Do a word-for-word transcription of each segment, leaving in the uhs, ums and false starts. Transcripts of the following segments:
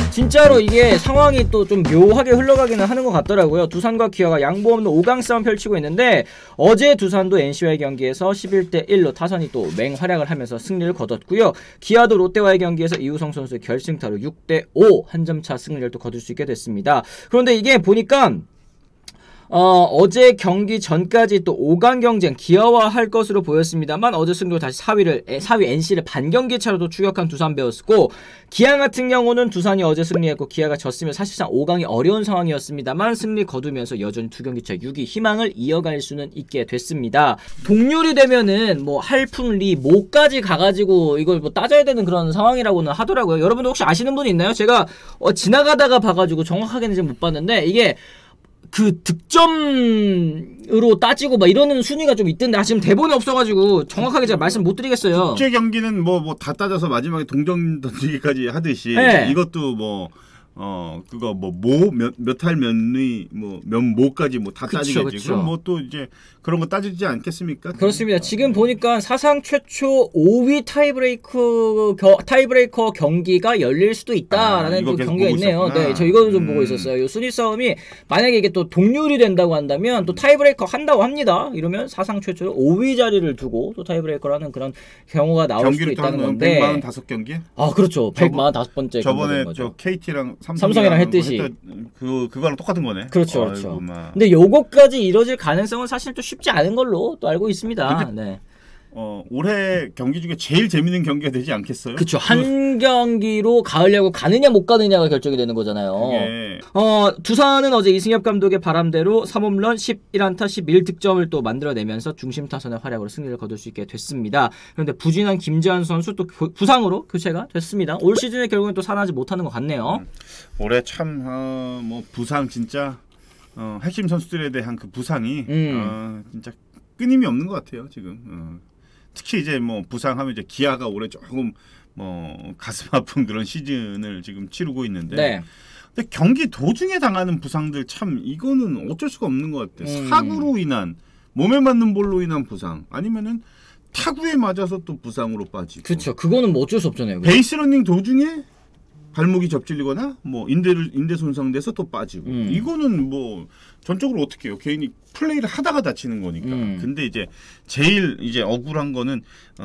진짜로 이게 상황이 또 좀 묘하게 흘러가기는 하는 것 같더라고요. 두산과 기아가 양보 없는 오 강 싸움 펼치고 있는데 어제 두산도 엔씨와의 경기에서 십일 대 일로 타선이 또 맹활약을 하면서 승리를 거뒀고요. 기아도 롯데와의 경기에서 이우성 선수의 결승타로 육 대 오 한 점 차 승리를 또 거둘 수 있게 됐습니다. 그런데 이게 보니까 어, 어제 경기 전까지 또 오 강 경쟁 기아와 할 것으로 보였습니다만 어제 승리로 다시 사 위를 사 위 엔씨를 반경기 차로도 추격한 두산 베어스고 기아 같은 경우는 두산이 어제 승리했고 기아가 졌으면 사실상 오 강이 어려운 상황이었습니다만 승리 거두면서 여전히 두 경기 차 육 위 희망을 이어갈 수는 있게 됐습니다. 동률이 되면은 뭐 할풍리 모까지 가가지고 이걸 뭐 따져야 되는 그런 상황이라고는 하더라고요. 여러분들 혹시 아시는 분 있나요? 제가 어, 지나가다가 봐가지고 정확하게는 지금 못 봤는데 이게 그 득점으로 따지고 막 이러는 순위가 좀 있던데 아, 지금 대본이 없어가지고 정확하게 제가 말씀 못 드리겠어요. 국제 경기는 뭐 뭐 다 따져서 마지막에 동점 던지기까지 하듯이 네. 이것도 뭐 어 그거 뭐 모 몇 몇 할 몇위 뭐 몇 모까지 뭐 다 따지겠지. 그럼 뭐 또 이제 그런 거 따지지 않겠습니까? 그렇습니다. 지금 보니까 사상 최초 오 위 타이브레이크 겨, 타이브레이커 경기가 열릴 수도 있다라는 아, 그 경기가 있네요. 있었구나. 네, 저 이거 좀 음. 보고 있었어요. 이 순위 싸움이 만약에 이게 또 동률이 된다고 한다면 또 타이브레이커 한다고 합니다. 이러면 사상 최초 오 위 자리를 두고 또 타이브레이커를 하는 그런 경우가 나올 수도 있다는 건데. 백사십오 경기? 아, 그렇죠. 백사십오 번째 저번에 저 케이티랑 삼성이랑, 삼성이랑 했듯이 그 그거랑 똑같은 거네. 그렇죠, 그렇죠. 아이고, 근데 요거까지 이뤄질 가능성은 사실 또 쉽지 않은 걸로 또 알고 있습니다. 네. 어 올해 경기 중에 제일 재밌는 경기가 되지 않겠어요? 그렇죠. 한 경기로 가을 야구 가느냐 못 가느냐가 결정이 되는 거잖아요. 그게... 어 두산은 어제 이승엽 감독의 바람대로 삼 홈런 십일 안타 십일 득점을 또 만들어내면서 중심 타선의 활약으로 승리를 거둘 수 있게 됐습니다. 그런데 부진한 김재환 선수 또 부상으로 교체가 됐습니다. 올 시즌에 결국엔 또 살아나지 못하는 것 같네요. 음, 올해 참 어, 뭐 부상 진짜 어, 핵심 선수들에 대한 그 부상이 음. 어, 진짜 끊임이 없는 것 같아요 지금. 어. 특히 이제 뭐 부상하면 이제 기아가 올해 조금 뭐 가슴 아픈 그런 시즌을 지금 치르고 있는데, 네. 근데 경기 도중에 당하는 부상들 참 이거는 어쩔 수가 없는 것 같아. 음. 사구로 인한 몸에 맞는 볼로 인한 부상, 아니면은 타구에 맞아서 또 부상으로 빠지고. 그렇죠. 그거는 뭐 어쩔 수 없잖아요. 베이스러닝 도중에 발목이 접질리거나 뭐 인대를 인대 손상돼서 또 빠지고. 음. 이거는 뭐 전적으로 어떻게 해요? 개인이 플레이를 하다가 다치는 거니까. 음. 근데 이제 제일 이제 억울한 거는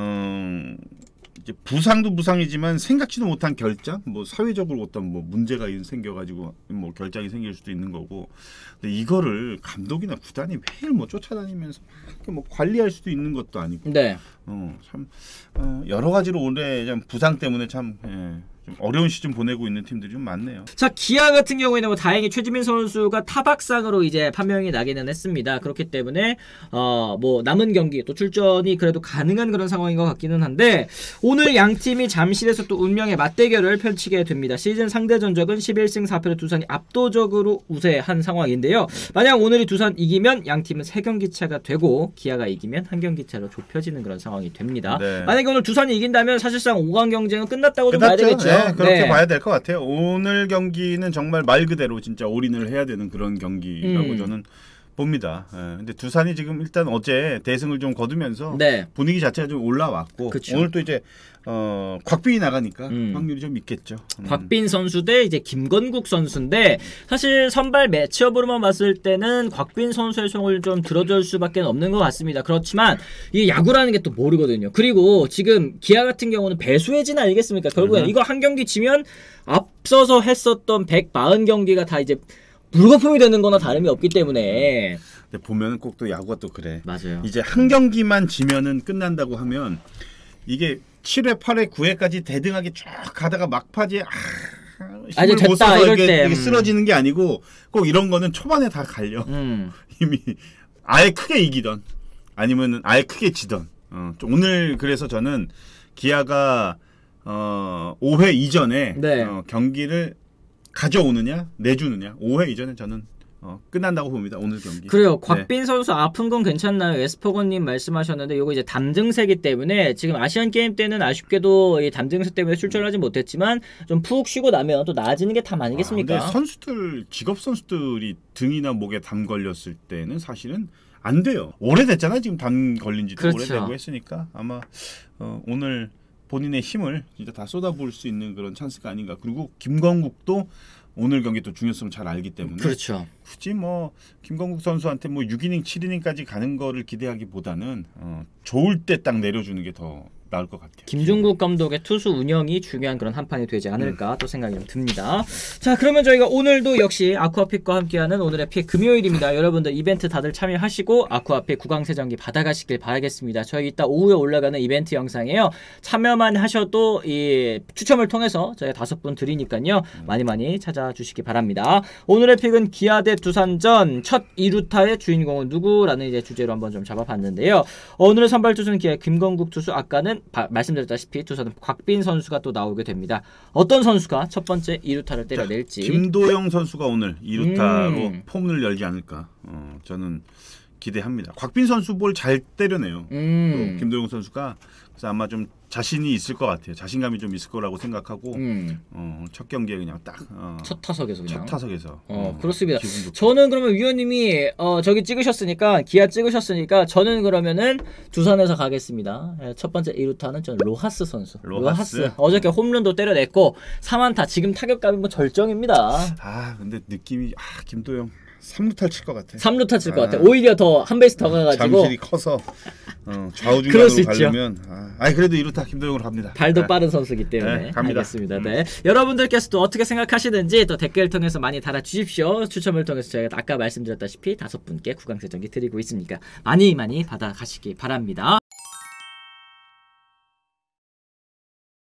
어 이제 부상도 부상이지만 생각지도 못한 결장, 뭐 사회적으로 어떤 뭐 문제가 생겨가지고 뭐 결장이 생길 수도 있는 거고. 근데 이거를 감독이나 구단이 매일 뭐 쫓아다니면서 막 뭐 관리할 수도 있는 것도 아니고. 네. 어 참 어, 여러 가지로 올해 좀 부상 때문에 참. 예. 좀 어려운 시즌 보내고 있는 팀들이 좀 많네요. 자, 기아 같은 경우에는 뭐 다행히 최지민 선수가 타박상으로 이제 판명이 나기는 했습니다. 그렇기 때문에 어 뭐 남은 경기 또 출전이 그래도 가능한 그런 상황인 것 같기는 한데 오늘 양 팀이 잠실에서 또 운명의 맞대결을 펼치게 됩니다. 시즌 상대 전적은 십일 승 사 패로 두산이 압도적으로 우세한 상황인데요. 만약 오늘이 두산 이기면 양 팀은 세 경기 차가 되고 기아가 이기면 한 경기 차로 좁혀지는 그런 상황이 됩니다. 네. 만약에 오늘 두산이 이긴다면 사실상 오 강 경쟁은 끝났다고 좀 봐야 되겠죠. 네, 그렇게 네. 봐야 될 것 같아요. 오늘 경기는 정말 말 그대로 진짜 올인을 해야 되는 그런 경기라고 음. 저는 봅니다. 예, 근데 두산이 지금 일단 어제 대승을 좀 거두면서 네. 분위기 자체가 좀 올라왔고 그쵸. 오늘 또 이제 어, 곽빈이 나가니까 음. 확률이 좀 있겠죠. 음. 곽빈 선수 대 이제 김건국 선수인데 사실 선발 매치업으로만 봤을 때는 곽빈 선수의 손을 좀 들어줄 수밖에 없는 것 같습니다. 그렇지만 이 야구라는 게 또 모르거든요. 그리고 지금 기아 같은 경우는 배수해진 아니겠습니까? 결국엔 음. 이거 한 경기 지면 앞서서 했었던 백사십 경기가 다 이제 물거품이 되는 거나 다름이 없기 때문에. 근데 보면은 꼭 또 야구가 또 그래. 맞아요. 이제 한 경기만 지면은 끝난다고 하면 이게 칠 회, 팔 회, 구 회까지 대등하게 쭉 가다가 막판에 아, 힘을 못 써서 이럴 이게, 때. 이게 쓰러지는 게 아니고 꼭 이런 거는 초반에 다 갈려. 음. 이미 아예 크게 이기던 아니면은 아예 크게 지던. 어, 오늘 그래서 저는 기아가 어, 오 회 이전에 네. 어, 경기를 가져오느냐 내주느냐 오 회 이전에 저는 어, 끝난다고 봅니다. 오늘 경기. 그래요. 곽빈 네. 선수 아픈 건 괜찮나요? 에스퍼건님 말씀하셨는데 이거 이제 담증세기 때문에 지금 아시안 게임 때는 아쉽게도 이 담증세 때문에 출전하지 못했지만 좀 푹 쉬고 나면 또 나아지는 게 담 아니겠습니까? 아, 근데 선수들 직업 선수들이 등이나 목에 담 걸렸을 때는 사실은 안 돼요. 오래됐잖아 지금 담 걸린 지도 그렇죠. 오래되고 했으니까 아마 어, 오늘 본인의 힘을 진짜 다 쏟아부을 수 있는 그런 찬스가 아닌가. 그리고 김건국도 오늘 경기 또 중요성 잘 알기 때문에 그렇죠. 굳이 뭐 김건국 선수한테 뭐 육 이닝, 칠 이닝까지 가는 거를 기대하기보다는 어, 좋을 때 딱 내려주는 게 더 나을 것 같아요. 김종국 감독의 투수 운영이 중요한 그런 한 판이 되지 않을까 음. 또 생각이 좀 듭니다. 자, 그러면 저희가 오늘도 역시 아쿠아픽과 함께하는 오늘의 픽 금요일입니다. 여러분들 이벤트 다들 참여하시고 아쿠아픽 구강세정기 받아가시길 바라겠습니다. 저희 이따 오후에 올라가는 이벤트 영상이에요. 참여만 하셔도 이 추첨을 통해서 저희가 다섯 분 드리니까요. 많이 많이 찾아주시기 바랍니다. 오늘의 픽은 기아 대 두산전 첫 이 루타의 주인공은 누구라는 이제 주제로 한번 좀 잡아봤는데요. 오늘의 선발 투수는 기아 김건국 투수, 아까는 바, 말씀드렸다시피 투수는 곽빈 선수가 또 나오게 됩니다. 어떤 선수가 첫 번째 이 루타를 때려낼지. 자, 김도영 선수가 오늘 이 루타로 음. 폼을 열지 않을까. 어, 저는 기대합니다. 곽빈 선수 볼 잘 때려내요. 음. 김도영 선수가 그래서 아마 좀 자신이 있을 것 같아요. 자신감이 좀 있을 거라고 생각하고 음. 어, 첫 경기에 그냥 딱 어, 첫 타석에서 그냥. 첫 타석에서 어, 어, 그렇습니다. 기분 좋게. 저는 그러면 위원님이 어, 저기 찍으셨으니까 기아 찍으셨으니까 저는 그러면은 두산에서 가겠습니다. 예, 첫 번째 이 루타는 저는 로하스 선수. 로하스? 로하스. 어저께 홈런도 때려냈고 삼 안타 지금 타격감이 뭐 절정입니다. 아 근데 느낌이 아 김도영 삼 루타 칠 것 같아. 삼 루타 칠 것 아. 같아. 오히려 더 한 베이스 더 가가지고 잠실이 커서 어, 그럴 수 좌우중간으로 있죠. 가려면 아, 아니 그래도 이 루타 김도영으로 갑니다. 발도 네. 빠른 선수기 때문에 네, 갑니다. 알겠습니다. 음. 네. 여러분들께서도 어떻게 생각하시는지 또 댓글 통해서 많이 달아주십시오. 추첨을 통해서 저희가 아까 말씀드렸다시피 다섯 분께 구강세정기 드리고 있으니까 많이 많이 받아가시기 바랍니다.